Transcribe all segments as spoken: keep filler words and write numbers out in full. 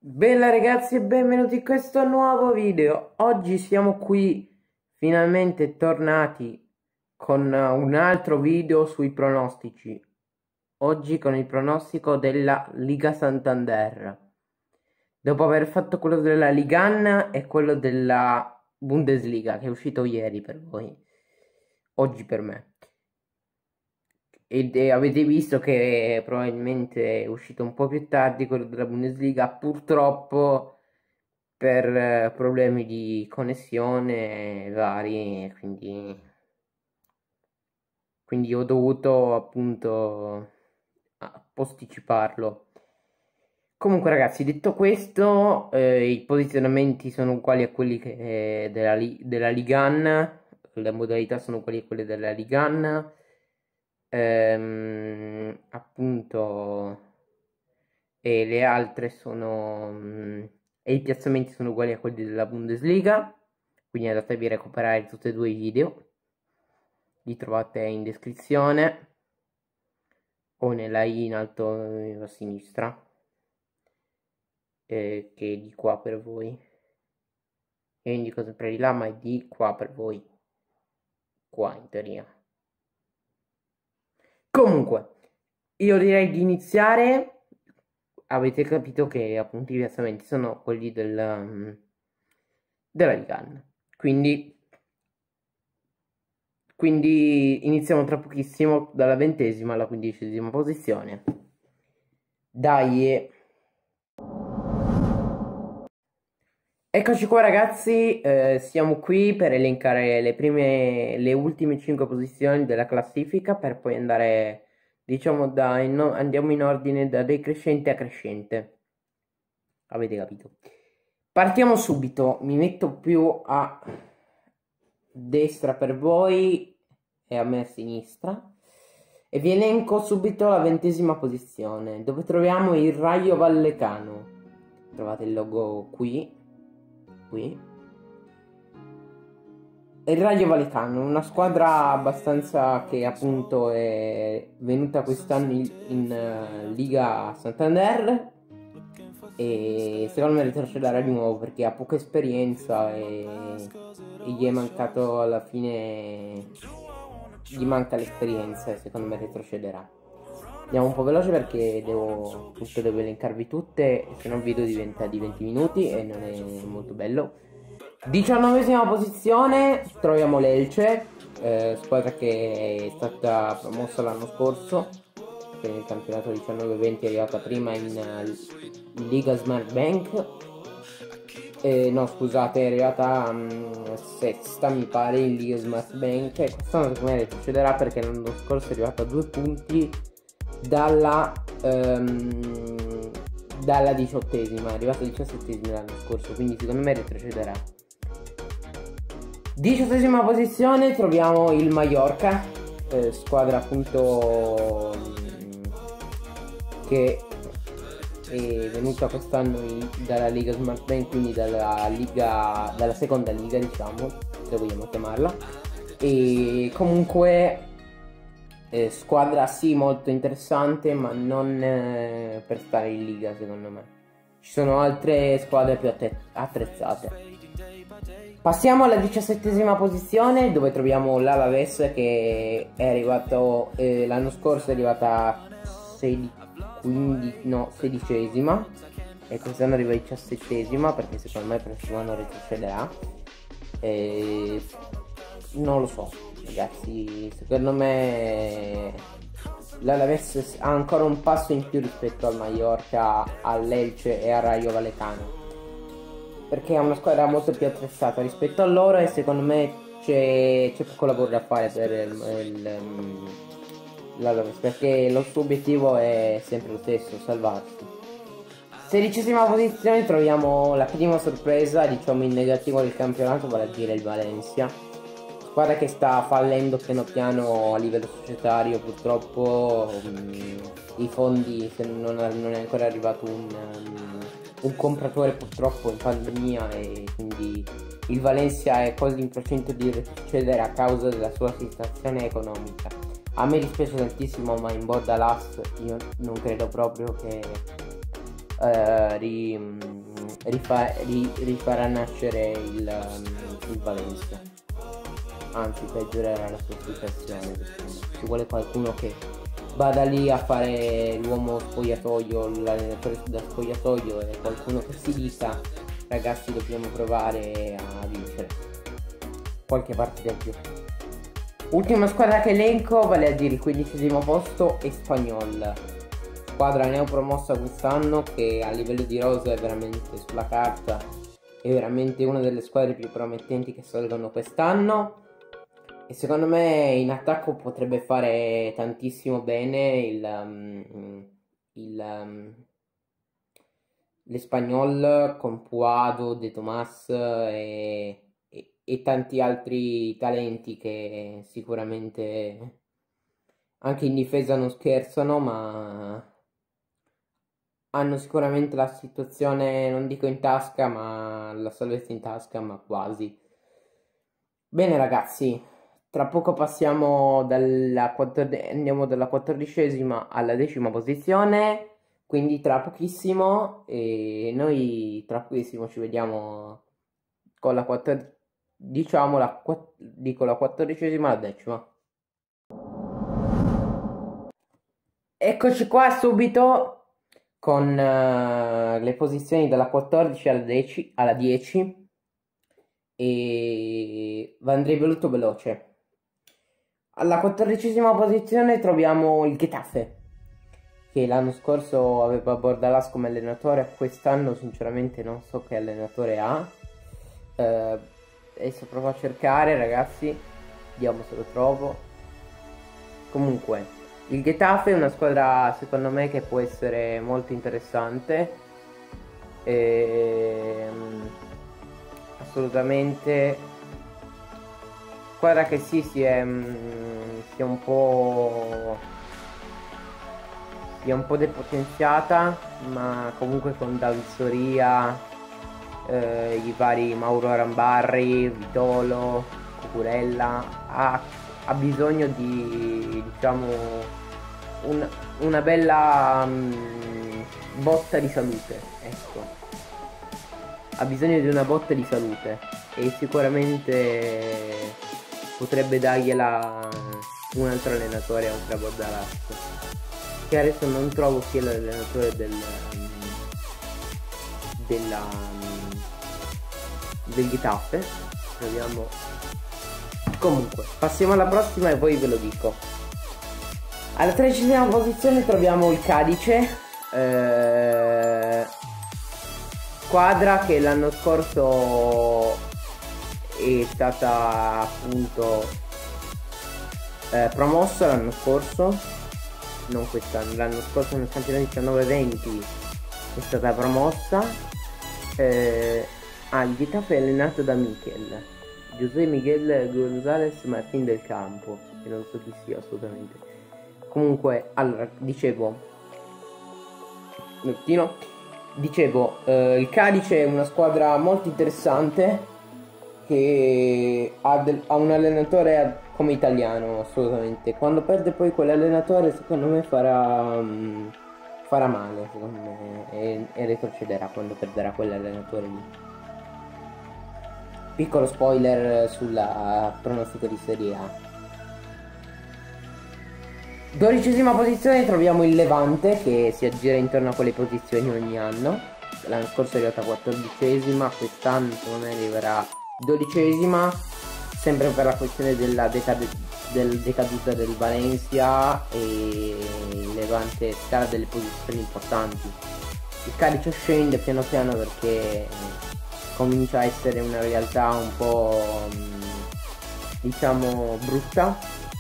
Bella ragazzi e benvenuti in questo nuovo video. Oggi siamo qui finalmente tornati con un altro video sui pronostici. Oggi con il pronostico della Liga Santander. Dopo aver fatto quello della Ligan e quello della Bundesliga che è uscito ieri per voi, oggi per me. Ed avete visto che probabilmente è uscito un po' più tardi quello della Bundesliga, purtroppo per eh, problemi di connessione vari, quindi, quindi ho dovuto appunto ah, posticiparlo. Comunque ragazzi, detto questo, eh, i posizionamenti sono uguali a quelli che, eh, della, della Ligan, le modalità sono uguali a quelle della Ligan. Ehm, appunto e le altre sono mh, e i piazzamenti sono uguali a quelli della Bundesliga, quindi andatevi a recuperare tutti e due i video, li trovate in descrizione o nella i in alto a sinistra, eh, che è di qua per voi. Io indico sempre di là, ma è di qua per voi, qua in teoria. Comunque, io direi di iniziare. Avete capito che appunto i piazzamenti sono quelli del, um, della Ligan. Quindi, quindi iniziamo tra pochissimo dalla ventesima alla quindicesima posizione. Dai! Eccoci qua ragazzi, eh, siamo qui per elencare le prime, le ultime cinque posizioni della classifica per poi andare, diciamo, da in, andiamo in ordine da decrescente a crescente. Avete capito? Partiamo subito, mi metto più a destra per voi e a me a sinistra e vi elenco subito la ventesima posizione, dove troviamo il Rayo Vallecano. Trovate il logo qui. Qui il Rayo Vallecano, una squadra abbastanza che appunto è venuta quest'anno in, in uh, Liga Santander e secondo me retrocederà di nuovo perché ha poca esperienza e, e gli è mancato alla fine, gli manca l'esperienza e secondo me retrocederà. Andiamo un po' veloce perché devo, appunto, devo elencarvi tutte, se no il video diventa di venti minuti e non è molto bello. diciannovesima posizione troviamo l'Elche, eh, squadra che è stata promossa l'anno scorso, che nel campionato diciannove venti è arrivata prima in uh, Liga Smart Bank. Eh, no scusate, è arrivata um, sesta mi pare in Liga Smart Bank e quest'anno secondo me retrocederà perché l'anno scorso è arrivata a due punti dalla um, dalla diciottesima, è arrivata diciassettesima l'anno scorso, quindi secondo me retrocederà. Diciottesima posizione troviamo il Mallorca, eh, squadra appunto um, che è venuta quest'anno dalla Liga Smart Bank, quindi dalla liga, dalla seconda liga diciamo, se vogliamo chiamarla, e comunque Eh, squadra sì molto interessante, ma non eh, per stare in Liga secondo me. Ci sono altre squadre più attrezzate. Passiamo alla diciassettesima posizione dove troviamo l'Alaves che è arrivato eh, l'anno scorso, è arrivata sedici, quindi, no, sedicesima e quest'anno arriva diciassettesima perché secondo me il prossimo anno retrocederà. E non lo so ragazzi, secondo me l'Alaves ha ancora un passo in più rispetto al Mallorca, all'Elche e al Rayo Vallecano, perché è una squadra molto più attrezzata rispetto a loro e secondo me c'è poco lavoro da fare per l'Alaves, perché lo suo obiettivo è sempre lo stesso, salvarsi. Sedicesima posizione troviamo la prima sorpresa, diciamo in negativo del campionato, vale a dire il Valencia, squadra che sta fallendo piano piano a livello societario. Purtroppo um, i fondi, se non, non è ancora arrivato un, um, un compratore purtroppo in pandemia, e quindi il Valencia è quasi in procinto di retrocedere a causa della sua situazione economica. A me dispiace tantissimo, ma in Bordalas io non credo proprio che eh, ri, rifa, ri, rifarà nascere il, il Valencia. Anzi, peggiorerà la sua situazione. Ci vuole qualcuno che vada lì a fare l'uomo spogliatoio, l'allenatore da spogliatoio, e qualcuno che si dica: ragazzi, dobbiamo provare a vincere qualche partita in più. Ultima squadra che elenco, vale a dire il quindicesimo posto, Espanyol, squadra neopromossa quest'anno, che a livello di rosa è veramente, sulla carta, è veramente una delle squadre più promettenti che salgono quest'anno. E secondo me in attacco potrebbe fare tantissimo bene il, um, il um, l'Espanyol, con Puado, De Tomas e, e, e tanti altri talenti che sicuramente anche in difesa non scherzano, ma hanno sicuramente la situazione, non dico in tasca, ma la salvezza in tasca, ma quasi. Bene ragazzi, tra poco passiamo dalla, quattordi- andiamo dalla quattordicesima alla decima posizione, quindi tra pochissimo, e noi tra pochissimo ci vediamo con la quattordicesima, diciamo la, quatt- dico la quattordicesima alla decima. Eccoci qua subito con eh, le posizioni dalla quattordici alla dieci, alla dieci, e andrei molto veloce. Alla quattordicesima posizione troviamo il Getafe, che l'anno scorso aveva Bordalas come allenatore, quest'anno sinceramente non so che allenatore ha. Eh, adesso provo a cercare, ragazzi, vediamo se lo trovo. Comunque, il Getafe è una squadra secondo me che può essere molto interessante. Ehm, assolutamente. Squadra che sì, si è, mh, si è un po' si è un po' depotenziata, ma comunque con David Soria, eh, i vari Mauro Arambarri, Vitolo, Cucurella, ha, ha bisogno di, diciamo, un, una bella mh, botta di salute, ecco. Ha bisogno di una botta di salute e sicuramente potrebbe dargliela un altro allenatore oltre a Bordalas, che adesso non trovo sia l'allenatore del della del Getafe. Proviamo. Comunque passiamo alla prossima e poi ve lo dico. Alla tredicesima posizione troviamo il Cadice, eh, squadra che l'anno scorso è stata appunto eh, promossa l'anno scorso, non quest'anno, l'anno scorso nel campionato diciannove venti è stata promossa. Eh, ah, il Getafe è allenato da Michel José Miguel González Martín del Campo, che non so chi sia assolutamente. Comunque, allora, dicevo Nettino, dicevo eh, il Cadice è una squadra molto interessante, che ha, del, ha un allenatore come italiano, assolutamente. Quando perde poi quell'allenatore, secondo me farà um, farà male, secondo me, e, e retrocederà quando perderà quell'allenatore lì. Piccolo spoiler sulla pronostico di Serie A. Dodicesima posizione troviamo il Levante, che si aggira intorno a quelle posizioni ogni anno. L'anno scorso è arrivata quattordicesima, quest'anno secondo me arriverà dodicesima, sempre per la questione della decad del decaduta del Valencia, e il Levante scala delle posizioni importanti. Il Cadice scende piano piano perché comincia a essere una realtà un po' diciamo brutta,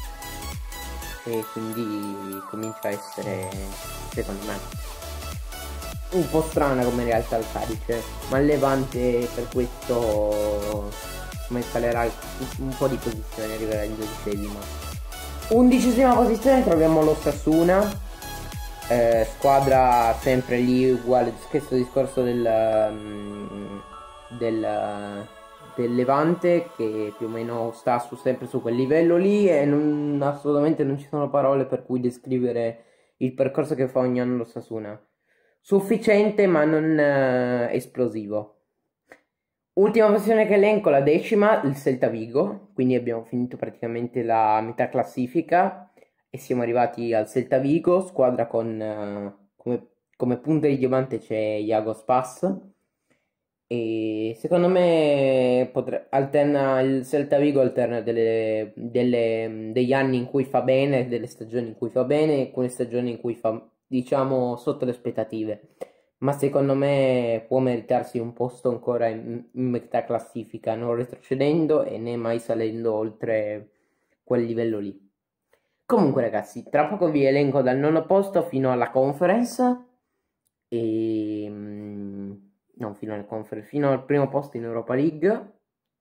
e quindi comincia a essere, secondo me, un po' strana come realtà il Cadice, ma il Levante per questo come scalerà un po' di posizioni, arriverà in dodicesima. Undicesima posizione troviamo lo Sassuolo, eh, squadra sempre lì uguale, stesso discorso del, um, del, del Levante, che più o meno sta su, sempre su quel livello lì, e non, assolutamente non ci sono parole per cui descrivere il percorso che fa ogni anno lo Sassuolo. sufficiente ma non eh, esplosivo. Ultima posizione che elenco, la decima, il Celta Vigo, quindi abbiamo finito praticamente la metà classifica e siamo arrivati al Celta Vigo, squadra con eh, come, come punta di diamante c'è Iago Spas e secondo me potre, alterna, il Celta Vigo alterna delle, delle, degli anni in cui fa bene, delle stagioni in cui fa bene e alcune stagioni in cui fa, diciamo, sotto le aspettative. Ma secondo me può meritarsi un posto ancora in, in metà classifica, non retrocedendo e né mai salendo oltre quel livello lì. Comunque ragazzi, tra poco vi elenco dal nono posto fino alla conference e non fino alla conference, fino al primo posto in Europa League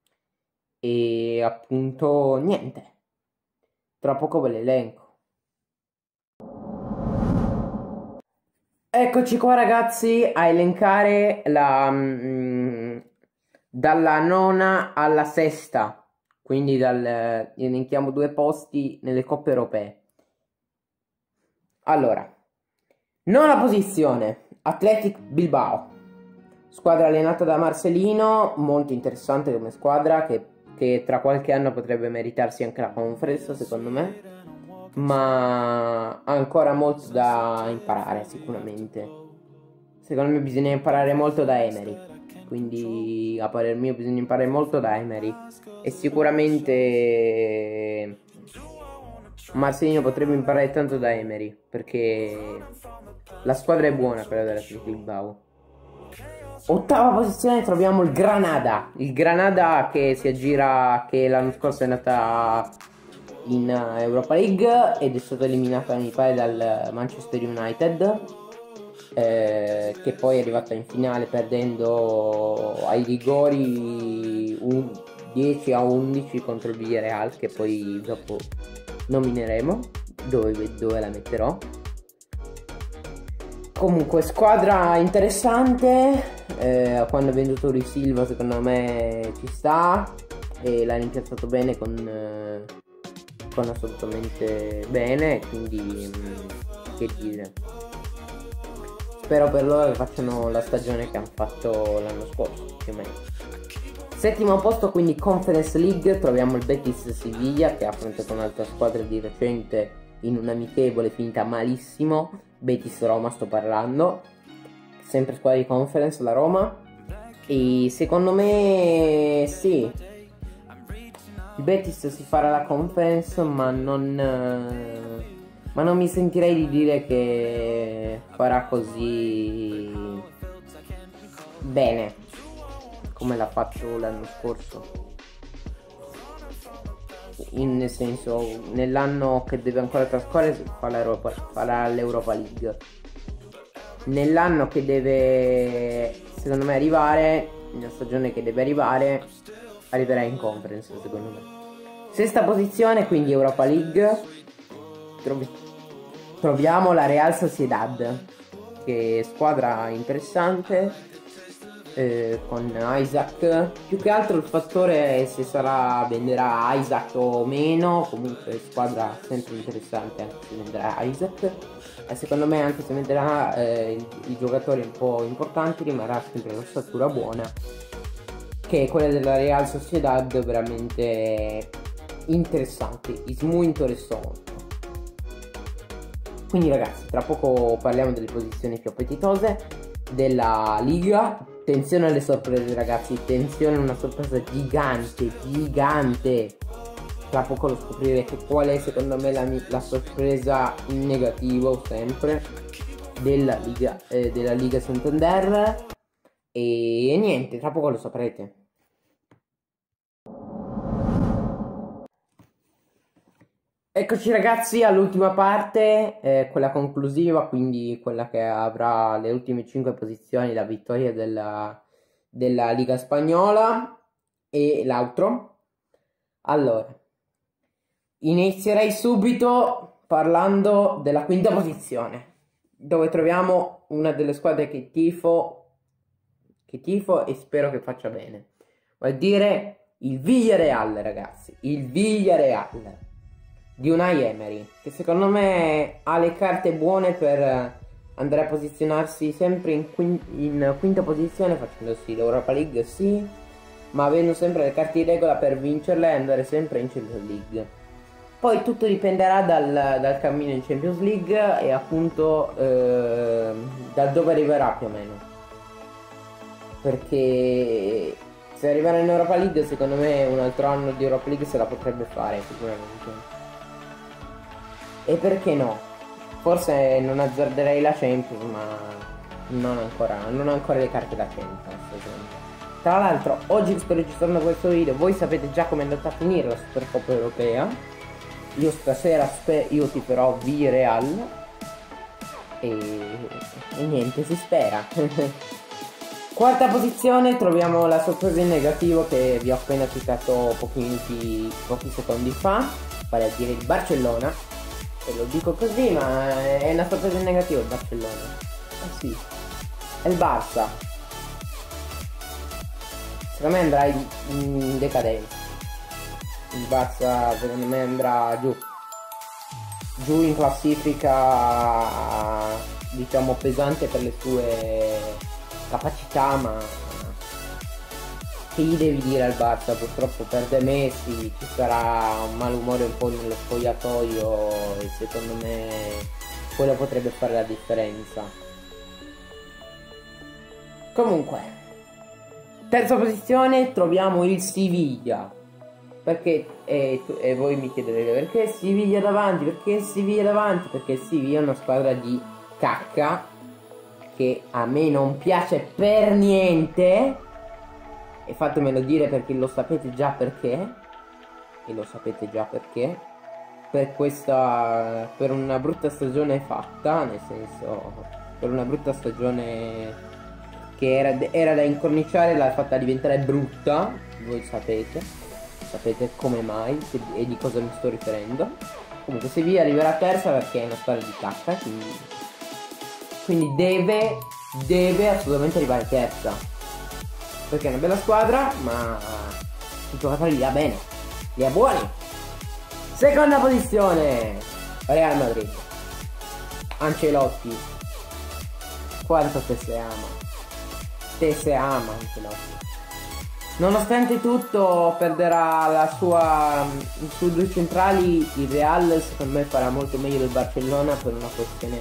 e appunto niente. Tra poco ve l'elenco. Eccoci qua ragazzi a elencare la, mh, dalla nona alla sesta, quindi dal, elenchiamo due posti nelle coppe europee. Allora, nona posizione, Athletic Bilbao, squadra allenata da Marcelino, molto interessante come squadra che, che tra qualche anno potrebbe meritarsi anche la conference secondo me. Ma ha ancora molto da imparare sicuramente. Secondo me bisogna imparare molto da Emery. Quindi a parer mio bisogna imparare molto da Emery. E sicuramente Marcelino potrebbe imparare tanto da Emery, perché la squadra è buona quella dell'Athletic Bilbao. Ottava posizione troviamo il Granada. Il Granada che si aggira, che l'anno scorso è andata in Europa League ed è stato eliminato mi pare dal Manchester United, eh, che poi è arrivata in finale perdendo ai rigori un dieci a undici contro il Villarreal, che poi dopo nomineremo dove, dove la metterò. Comunque squadra interessante, eh, quando ha venduto Rui Silva secondo me ci sta e l'ha rimpiazzato bene con eh, con assolutamente bene, quindi mh, che dire, spero per loro che facciano la stagione che hanno fatto l'anno scorso più o meno. Settimo posto quindi Conference League, troviamo il Betis Siviglia che ha affrontato un'altra squadra di recente in un amichevole finita malissimo, Betis Roma sto parlando, sempre squadra di Conference la Roma, e secondo me sì, il Betis si farà la conference, ma non, eh, ma non mi sentirei di dire che farà così bene come l'ha fatto l'anno scorso. In, nel senso, nell'anno che deve ancora trascorrere farà l'Europa League. Nell'anno che deve, secondo me, arrivare, nella stagione che deve arrivare, arriverà in conference secondo me. Sesta posizione quindi Europa League, Trovi troviamo la Real Sociedad, che è squadra interessante, eh, con Isaac. Più che altro il fattore è se sarà venderà Isaac o meno, comunque squadra sempre interessante anche se venderà Isaac, e secondo me anche se venderà eh, i, i giocatori un po' importanti rimarrà sempre l'ossatura buona, che è quella della Real Sociedad, veramente interessante, è molto interessante. Quindi ragazzi, tra poco parliamo delle posizioni più appetitose della Liga. Attenzione alle sorprese ragazzi, attenzione a una sorpresa gigante, gigante. Tra poco lo scoprirete qual è secondo me la, la sorpresa in negativo sempre della Liga, eh, della Liga Santander. E niente, tra poco lo saprete. Eccoci ragazzi all'ultima parte, eh, quella conclusiva, quindi quella che avrà le ultime cinque posizioni, la vittoria della, della Liga Spagnola e l'altro. Allora, inizierei subito parlando della quinta posizione, dove troviamo una delle squadre che tifo, che tifo e spero che faccia bene. Vuol dire il Villarreal ragazzi, il Villarreal di Unai Emery, che secondo me ha le carte buone per andare a posizionarsi sempre in, quin in quinta posizione facendosi l'Europa League, sì, ma avendo sempre le carte di regola per vincerle e andare sempre in Champions League. Poi tutto dipenderà dal, dal cammino in Champions League e appunto eh, da dove arriverà più o meno. Perché se arriverà in Europa League, secondo me un altro anno di Europa League se la potrebbe fare sicuramente. E perché no? Forse non azzarderei la Champions, ma non ancora, non ho ancora le carte da Champions. Tra l'altro, oggi che sto registrando questo video, voi sapete già come è andata a finire la Supercoppa Europea. Io stasera io tiferò Villarreal e... e niente, si spera. Quarta posizione troviamo la sorpresa in negativo che vi ho appena citato pochi minuti, pochi secondi fa, vale a dire il Barcellona. E lo dico così, ma è una sorpresa in negativo il Barcellona. Eh sì, è il Barça. Secondo me andrà in, in decadenza. Il Barça secondo me andrà giù. Giù in classifica, diciamo pesante per le sue capacità, ma che gli devi dire al Barça? Purtroppo perde Messi, ci sarà un malumore un po' nello spogliatoio e secondo me quello potrebbe fare la differenza. Comunque, terza posizione troviamo il Siviglia. Perché, e, e voi mi chiederete perché Siviglia davanti, perché Siviglia davanti, perché Siviglia è una squadra di cacca che a me non piace per niente. E fatemelo dire perché lo sapete già perché. E lo sapete già perché. Per questa, per una brutta stagione fatta, nel senso, per una brutta stagione che era, era da incorniciare, l'ha fatta diventare brutta, voi sapete. Sapete come mai e di cosa mi sto riferendo. Comunque Sevilla arriverà terza perché è una squadra di cacca, quindi, quindi deve, deve assolutamente arrivare terza. Perché è una bella squadra, ma i giocatori li ha bene, li ha buoni. Seconda posizione, Real Madrid. Ancelotti. Quanto te se ama. Te se ama Ancelotti. Nonostante tutto perderà la sua, su due centrali. Il Real secondo me farà molto meglio del Barcellona per una questione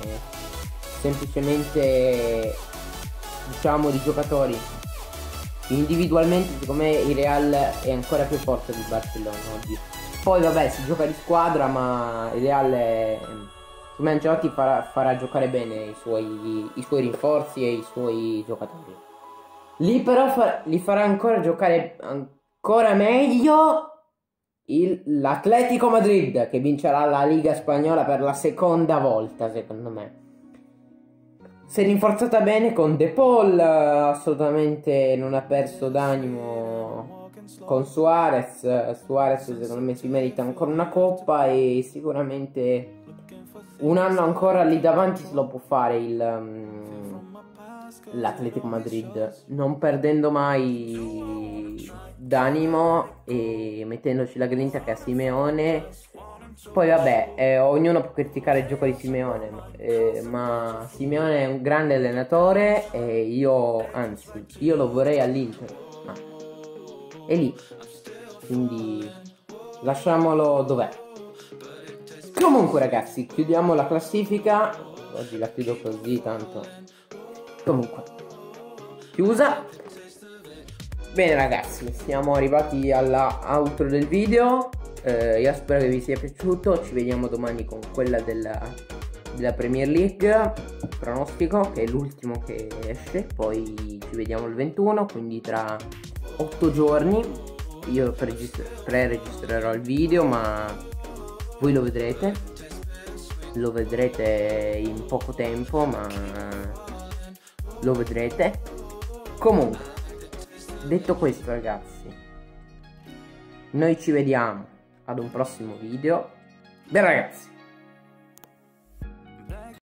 semplicemente, diciamo, di giocatori. Individualmente secondo me il Real è ancora più forte del Barcellona oggi. Poi vabbè, si gioca di squadra, ma il Real è, secondo me Ancelotti farà, farà giocare bene i suoi, i suoi rinforzi e i suoi giocatori. Lì però fa, li farà ancora giocare ancora meglio l'Atletico Madrid, che vincerà la Liga Spagnola per la seconda volta secondo me. Si è rinforzata bene con De Paul, assolutamente non ha perso d'animo con Suarez. Suarez secondo me si merita ancora una coppa e sicuramente un anno ancora lì davanti se lo può fare il... Um, l'Atletico Madrid, non perdendo mai d'animo e mettendoci la grinta che ha Simeone. Poi vabbè, eh, ognuno può criticare il gioco di Simeone, eh, ma Simeone è un grande allenatore e io, anzi, io lo vorrei all'Inter, ma è lì, quindi lasciamolo dov'è. Comunque ragazzi, chiudiamo la classifica, oggi la chiudo così tanto. Comunque, chiusa. Bene ragazzi, siamo arrivati alla outro del video. eh, Io spero che vi sia piaciuto. Ci vediamo domani con quella della, della Premier League, pronostico, che è l'ultimo che esce. Poi ci vediamo il ventuno, quindi tra otto giorni. Io pre-registrerò il video, ma voi lo vedrete. Lo vedrete in poco tempo, ma lo vedrete. Comunque, detto questo ragazzi, noi ci vediamo ad un prossimo video. Beh ragazzi,